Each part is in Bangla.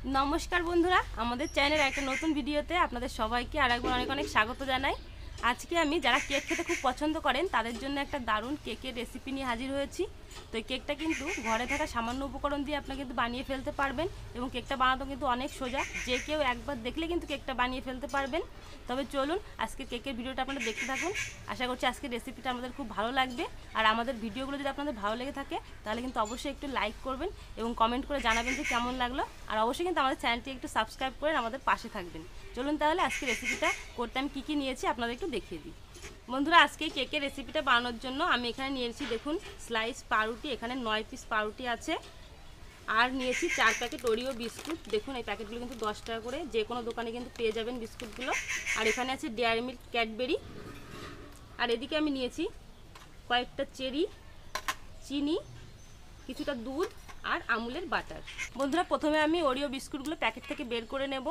নমস্কার বন্ধুরা, আমাদের চ্যানেলের একটা নতুন ভিডিওতে আপনাদের সবাইকে আরেকবার অনেক অনেক স্বাগত জানাই। আজকে আমি যারা কেক খেতে খুব পছন্দ করেন তাদের জন্য একটা দারুণ কেকের রেসিপি নিয়ে হাজির হয়েছি। তো এই কেকটা কিন্তু ঘরে থাকা সামান্য উপকরণ দিয়ে আপনি কিন্তু বানিয়ে ফেলতে পারবেন এবং কেকটা বানানো কিন্তু অনেক সোজা, যে কেউ একবার দেখলে কিন্তু কেকটা বানিয়ে ফেলতে পারবেন। তবে চলুন আজকে কেকের ভিডিওটা আপনারা দেখতে থাকুন। আশা করছি আজকের রেসিপিটা আমাদের খুব ভালো লাগবে। আর আমাদের ভিডিওগুলো যদি আপনাদের ভালো লেগে থাকে তাহলে কিন্তু অবশ্যই একটু লাইক করবেন এবং কমেন্ট করে জানাবেন যে কেমন লাগলো। আর অবশ্যই কিন্তু আমাদের চ্যানেলটি একটু সাবস্ক্রাইব করে আমাদের পাশে থাকবেন। চলুন তাহলে আজকে রেসিপিটা করতে আমি কী নিয়েছি আপনাদের একটু দেখিয়ে দিই। বন্ধুরা, আজকে কেকের রেসিপিটা বানানোর জন্য আমি এখানে নিয়েছি, দেখুন, স্লাইস পাউরুটি। এখানে 9 পিস পাউরুটি আছে। আর নিয়েছি 4 প্যাকেট ওরিও বিস্কুট। দেখুন এই প্যাকেটগুলো কিন্তু 10 টাকা করে, যে কোনো দোকানে কিন্তু পেয়ে যাবেন বিস্কুটগুলো। আর এখানে আছে ডেয়ারি মিল্ক, ক্যাডবেরি। আর এদিকে আমি নিয়েছি কয়েকটা চেরি, চিনি, কিছুটা দুধ আর আমুলের বাটার। বন্ধুরা, প্রথমে আমি ওরিও বিস্কুটগুলো প্যাকেট থেকে বের করে নেব।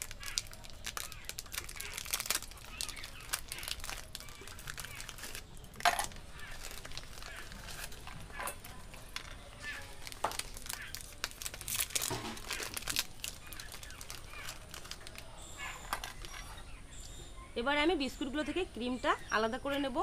এবারে আমি বিস্কুটগুলো থেকে ক্রিমটা আলাদা করে নেব।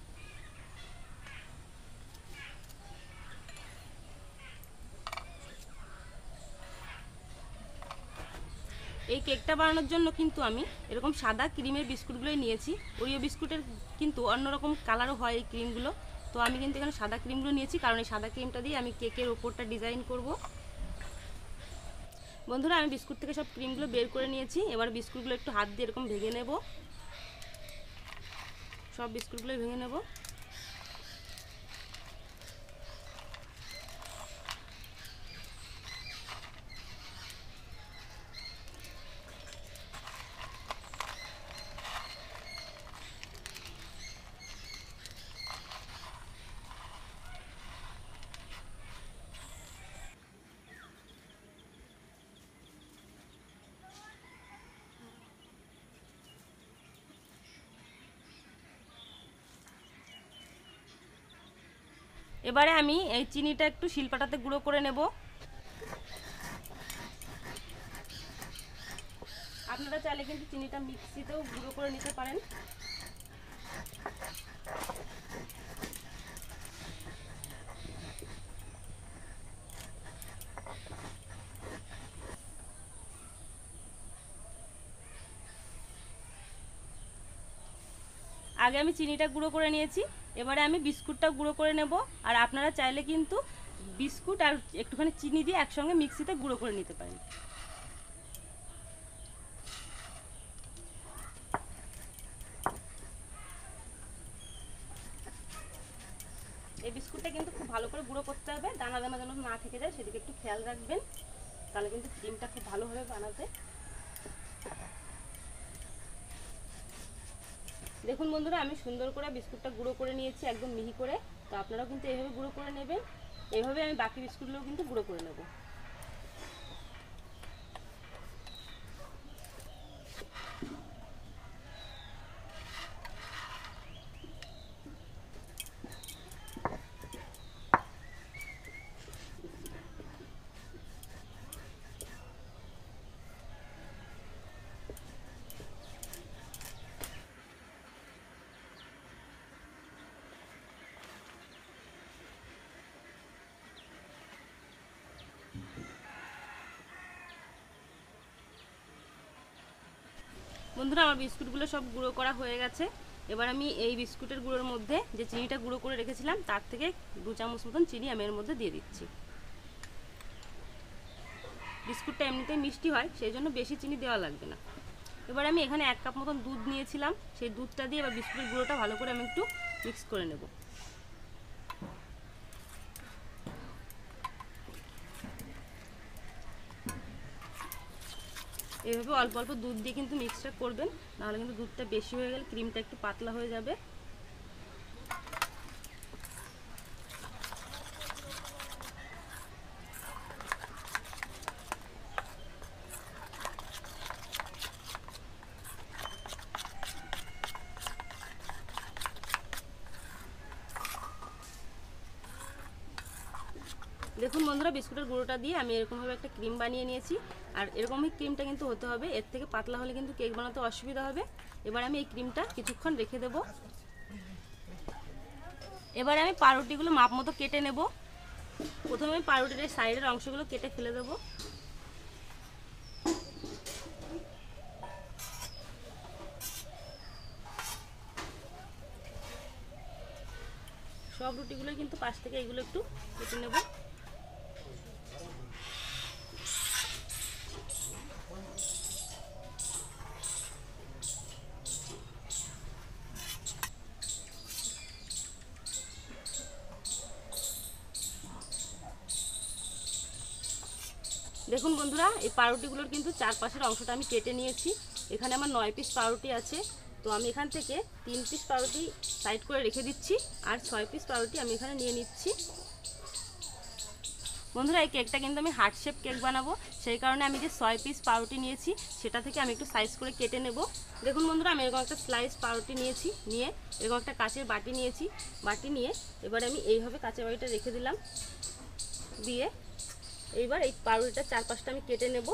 এই কেকটা বানানোর জন্য কিন্তু আমি এরকম সাদা ক্রিমের বিস্কুটগুলোই নিয়েছি। ওরিও বিস্কুটের কিন্তু অন্যরকম কালারও হয় এই ক্রিমগুলো। তো আমি কিন্তু এখানে সাদা ক্রিমগুলো নিয়েছি, কারণ এই সাদা ক্রিমটা দিয়ে আমি কেকের ওপরটা ডিজাইন করব। বন্ধুরা, আমি বিস্কুট থেকে সব ক্রিমগুলো বের করে নিয়েছি। এবার বিস্কুটগুলো একটু হাত দিয়ে এরকম ভেঙে নেব। সব বিস্কুটগুলোই ভেঙে নেব। এবারে আমি এই চিনিটা একটু শিলপাটাতে গুঁড়ো করে নেব। আপনারা চাইলে কিন্তু চিনিটা মিক্সিতেও গুঁড়ো করে নিতে পারেন। আগে আমি চিনিটা গুঁড়ো করে নিয়েছি, এবারে আমি বিস্কুটটা গুঁড়ো করে নেব। আর আপনারা চাইলে কিন্তু বিস্কুট আর একটুখানি চিনি দিয়ে একসঙ্গে মিক্সিতে গুঁড়ো করে নিতে পারেন। এই বিস্কুটটা কিন্তু খুব ভালো করে গুঁড়ো করতে হবে, দানা দানা যেন না থেকে যায় সেদিকে একটু খেয়াল রাখবেন, তাহলে কিন্তু ক্রিমটা খুব ভালো হবে বানাতে। দেখুন বন্ধুরা, আমি সুন্দর করে বিস্কুটটা গুঁড়ো করে নিয়েছি, একদম মিহি করে। তো আপনারাও কিন্তু এইভাবে গুঁড়ো করে নেবেন। এইভাবে আমি বাকি বিস্কুটগুলোও কিন্তু গুঁড়ো করে নেব। বন্ধুরা, আমার বিস্কুটগুলো সব গুঁড়ো করা হয়ে গেছে। এবার আমি এই বিস্কুটের গুঁড়োর মধ্যে যে চিনিটা গুঁড়ো করে রেখেছিলাম তার থেকে 2 চামচ মতন চিনি আমি এর মধ্যে দিয়ে দিচ্ছি। বিস্কুটটা এমনিতেই মিষ্টি হয়, সেই জন্য বেশি চিনি দেওয়া লাগবে না। এবার আমি এখানে 1 কাপ মতন দুধ নিয়েছিলাম, সেই দুধটা দিয়ে এবার বিস্কুটের গুঁড়োটা ভালো করে আমি একটু মিক্স করে নেব। এইভাবে অল্প অল্প দুধ দিয়ে কিন্তু মিক্সটা করবেন, নাহলে কিন্তু দুধটা বেশি হয়ে গেলে ক্রিমটা একটু পাতলা হয়ে যাবে। দেখুন বন্ধুরা, বিস্কুটের গুঁড়োটা দিয়ে আমি এরকমভাবে একটা ক্রিম বানিয়ে নিয়েছি। আর এরকমই ক্রিমটা কিন্তু হতে হবে, এর থেকে পাতলা হলে কিন্তু কেক বানাতে অসুবিধা হবে। এবার আমি এই ক্রিমটা কিছুক্ষণ রেখে দেব। এবার আমি পাউরুটিগুলো মাপ মতো কেটে নেব। প্রথমে আমি পাউরুটির এই সাইডের অংশগুলো কেটে ফেলে দেবো। সব রুটিগুলো কিন্তু পাশ থেকে এইগুলো একটু কেটে নেব। দেখুন বন্ধুরা, এই পাউরুটিগুলোর কিন্তু চারপাশের অংশটা আমি কেটে নিয়েছি। এখানে আমার 9 পিস পাউরুটি আছে, তো আমি এখান থেকে 3 পিস পাউরুটি সাইড করে রেখে দিচ্ছি, আর 6 পিস পাউরুটি আমি এখানে নিয়ে নিচ্ছি। বন্ধুরা, এই কেকটা কিন্তু আমি হার্ট শেপ কেক বানাবো, সেই কারণে আমি যে 6 পিস পাউরুটি নিয়েছি সেটা থেকে আমি একটু সাইজ করে কেটে নেব। দেখুন বন্ধুরা, আমি এরকম একটা স্লাইস পাউরুটি নিয়েছি, নিয়ে এরকম একটা কাঁচের বাটি নিয়েছি, বাটি নিয়ে এবার আমি এইভাবে কাঁচের বাটিটা রেখে দিলাম, দিয়ে এইবার এই পাউরুটিটার চারপাশটা আমি কেটে নেব।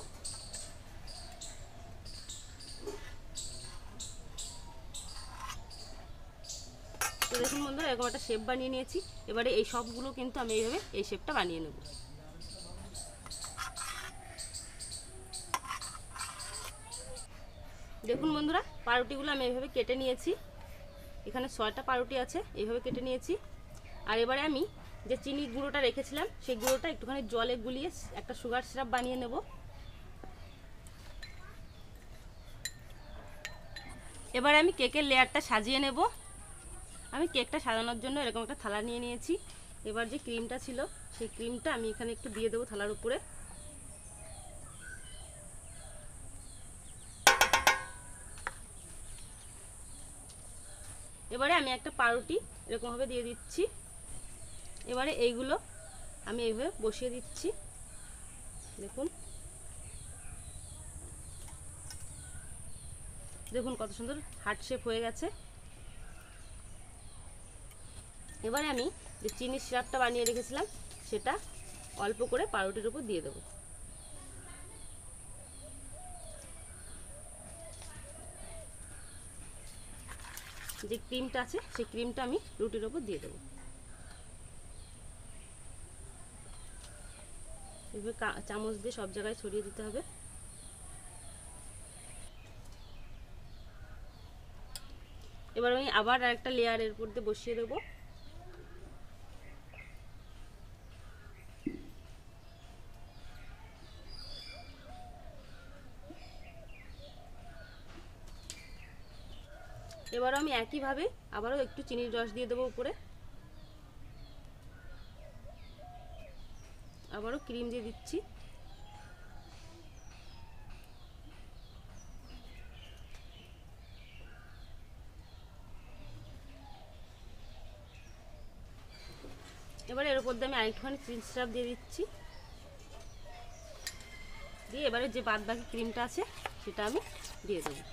তো দেখুন বন্ধুরা, এরকম একটা শেপ বানিয়ে নিয়েছি। এবারে এই সবগুলো কিন্তু আমি এইভাবে এই শেপটা বানিয়ে নেব। দেখুন বন্ধুরা, পাউরুটিগুলো আমি এইভাবে কেটে নিয়েছি। এখানে 6টা পাউরুটি আছে, এইভাবে কেটে নিয়েছি। আর এবারে আমি যে চিনি গুঁড়োটা রেখেছিলাম সেই গুঁড়োটা একটুখানি জলে গুলিয়ে একটা সুগার সিরাপ বানিয়ে নেব। এবারে আমি কেকের লেয়ারটা সাজিয়ে নেব। আমি কেকটা সাজানোর জন্য এরকম একটা থালা নিয়ে নিয়েছি। এবার যে ক্রিমটা ছিল সেই ক্রিমটা আমি এখানে একটু দিয়ে দেবো থালার উপরে। এবারে আমি একটা পাউরুটি এরকমভাবে দিয়ে দিচ্ছি। এবারে এইগুলো আমি এইভাবে বসিয়ে দিচ্ছি। দেখুন দেখুন কত সুন্দর হার্ট শেপ হয়ে গেছে। এবারে আমি যে চিনির সিরাপটা বানিয়ে রেখেছিলাম সেটা অল্প করে পাউরুটির উপর দিয়ে দেবো। যে ক্রিমটা আছে সেই ক্রিমটা আমি রুটির উপর দিয়ে দেবো। এভাবে চামচ দিয়ে সব জায়গায় ছড়িয়ে দিতে হবে। এবার আমি আবার আরেকটা লেয়ারের উপর দিয়ে বসিয়ে দেবো। এবারও আমি একইভাবে আবারও একটু চিনির রস দিয়ে দেবো উপরে, আবারও ক্রিম দিয়ে দিচ্ছি। এবারে এর উপর দিয়ে আমি আরেকটুখানি চিনি সিরাপ দিয়ে দিচ্ছি, দিয়ে এবারে যে বাদ বাকি ক্রিমটা আছে সেটা আমি দিয়ে দেবো।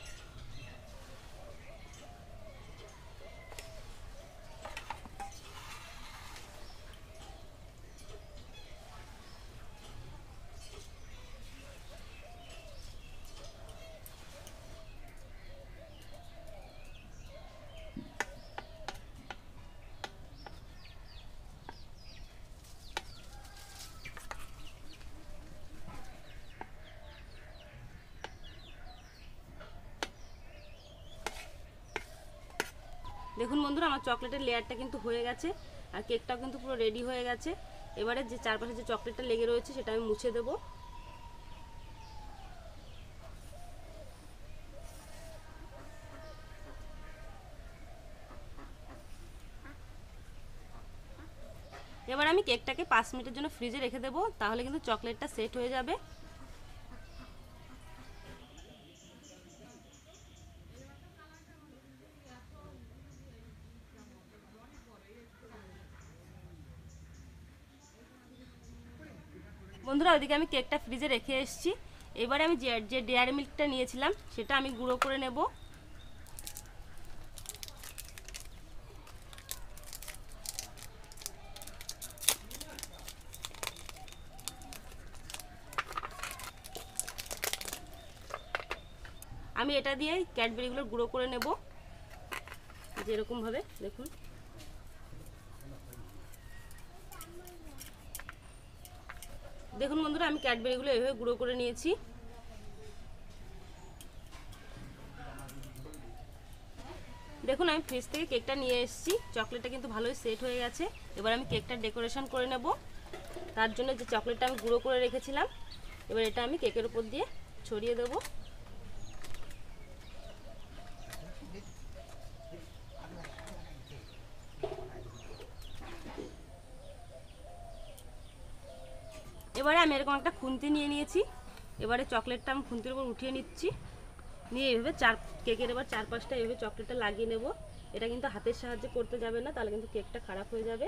দেখুন বন্ধুরা, আমার চকলেটের লেয়ারটা কিন্তু হয়ে গেছে, আর কেকটাও কিন্তু পুরো রেডি হয়ে গেছে। এবারে যে চারপাশে যে চকলেটটা লেগে রয়েছে সেটা আমি মুছে দেবো। এবার আমি কেকটাকে 5 মিনিটের জন্য ফ্রিজে রেখে দেবো, তাহলে কিন্তু চকলেটটা সেট হয়ে যাবে। বন্ধুরা, ওইদিকে আমি কেকটা ফ্রিজে রেখে এসেছি। এবারে আমি যে ডেয়ারি মিল্কটা নিয়েছিলাম সেটা আমি গুঁড়ো করে নেব। আমি এটা দিয়ে ক্যাডবেরিগুলো গুঁড়ো করে নেব, যেরকমভাবে দেখুন। দেখুন বন্ধুরা, আমি ক্যাডবেরিগুলো এভাবে গুঁড়ো করে নিয়েছি। দেখুন আমি ফ্রিজ থেকে কেকটা নিয়ে এসেছি, চকলেটটা কিন্তু ভালোই সেট হয়ে গেছে। এবার আমি কেকটা ডেকোরেশন করে নেব। তার জন্য যে চকলেটটা আমি গুঁড়ো করে রেখেছিলাম, এবার এটা আমি কেকের উপর দিয়ে ছড়িয়ে দেব। এবারে আমি এরকম একটা খুন্তি নিয়ে নিয়েছি। এবারে চকলেটটা আমি খুন্তির উপর উঠিয়ে নিচ্ছি, নিয়ে এইভাবে কেকের এবার চারপাশটা এইভাবে চকলেটটা লাগিয়ে নেব। এটা কিন্তু হাতের সাহায্যে করতে যাবে না, তাহলে কিন্তু কেকটা খারাপ হয়ে যাবে।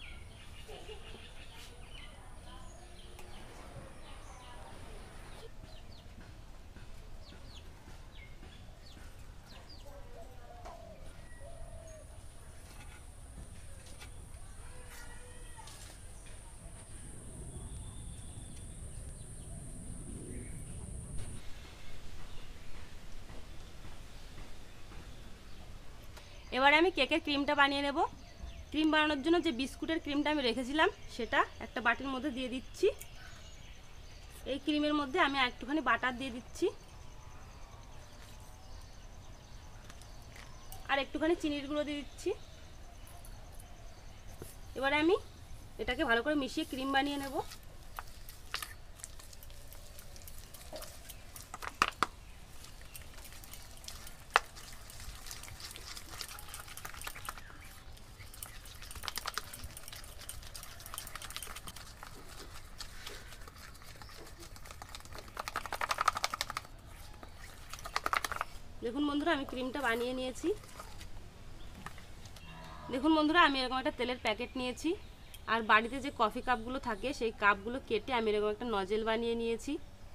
এবারে আমি কেকের ক্রিমটা বানিয়ে নেব। ক্রিম বানানোর জন্য যে বিস্কুটের ক্রিমটা আমি রেখেছিলাম, সেটা একটা বাটির মধ্যে দিয়ে দিচ্ছি। এই ক্রিমের মধ্যে আমি একটুখানি বাটার দিয়ে দিচ্ছি, আর একটুখানি চিনির গুঁড়ো দিয়ে দিচ্ছি। এবারে আমি এটাকে ভালো করে মিশিয়ে ক্রিম বানিয়ে নেব। দেখুন বন্ধুরা, আমি ক্রিমটা বানিয়ে নিয়েছি। দেখুন বন্ধুরা, আমি এরকম একটা তেলের প্যাকেট নিয়েছি, আর বাড়িতে যে কফি কাপগুলো থাকে সেই কাপগুলো কেটে আমি এরকম একটা নজেল বানিয়ে নিয়েছি।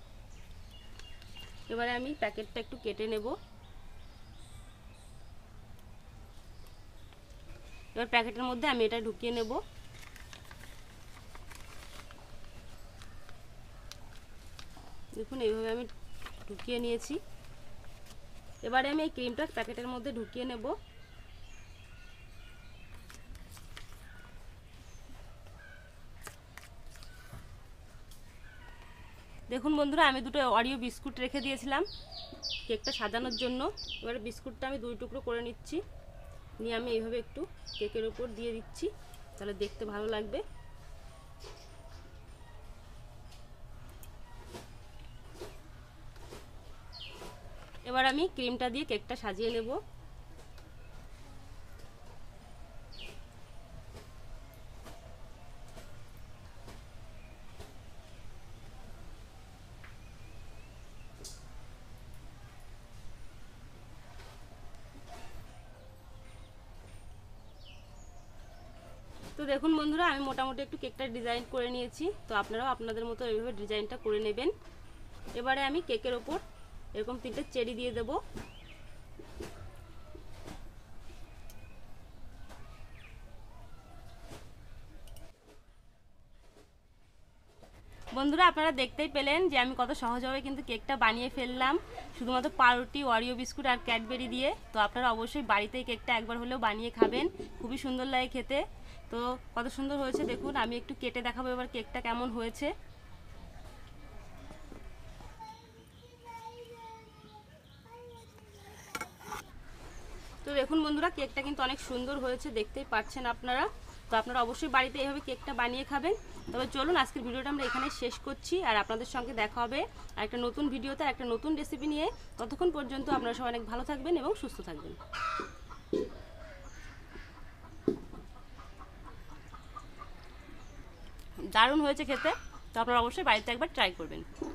এবারে আমি প্যাকেটটা একটু কেটে নেব। এবার প্যাকেটের মধ্যে আমি এটা ঢুকিয়ে নেব। দেখুন এইভাবে আমি ঢুকিয়ে নিয়েছি। এবারে আমি এই ক্রিমটা প্যাকেটের মধ্যে ঢুকিয়ে নেব। দেখুন বন্ধুরা, আমি দুটো অরিও বিস্কুট রেখে দিয়েছিলাম কেকটা সাজানোর জন্য। এবারে বিস্কুটটা আমি 2 টুকরো করে নিচ্ছি, নিয়ে আমি এইভাবে একটু কেকের উপর দিয়ে দিচ্ছি, তাহলে দেখতে ভালো লাগবে। এবার আমি ক্রিমটা দিয়ে কেকটা সাজিয়ে নেব। তো দেখুন বন্ধুরা, আমি মোটামুটি একটু কেকটা ডিজাইন করে নিয়েছি। তো আপনারাও আপনাদের মতো এইভাবে ডিজাইনটা করে নেবেন। এবারে আমি কেকের ওপর এরকম 3টে চেরি দিয়ে দেব। বন্ধুরা, আপনারা দেখতেই পেলেন যে আমি কত সহজভাবে কিন্তু কেকটা বানিয়ে ফেললাম, শুধুমাত্র পাউরুটি, অরিও বিস্কুট আর ক্যাডবেরি দিয়ে। তো আপনারা অবশ্যই বাড়িতেই কেকটা একবার হলেও বানিয়ে খাবেন, খুবই সুন্দর লাগে খেতে। তো কত সুন্দর হয়েছে দেখুন। আমি একটু কেটে দেখাবো এবার কেকটা কেমন হয়েছে। তো দেখুন বন্ধুরা, কেকটা কিন্তু অনেক সুন্দর হয়েছে, দেখতেই পাচ্ছেন আপনারা। তো আপনারা অবশ্যই বাড়িতে এইভাবে কেকটা বানিয়ে খাবেন। তবে চলুন আজকের ভিডিওটা আমরা এখানে শেষ করছি, আর আপনাদের সঙ্গে দেখা হবে আর একটা নতুন ভিডিওতে, একটা নতুন রেসিপি নিয়ে। ততক্ষণ পর্যন্ত আপনারা সবাই অনেক ভালো থাকবেন এবং সুস্থ থাকবেন। দারুণ হয়েছে খেতে, তো আপনারা অবশ্যই বাড়িতে একবার ট্রাই করবেন।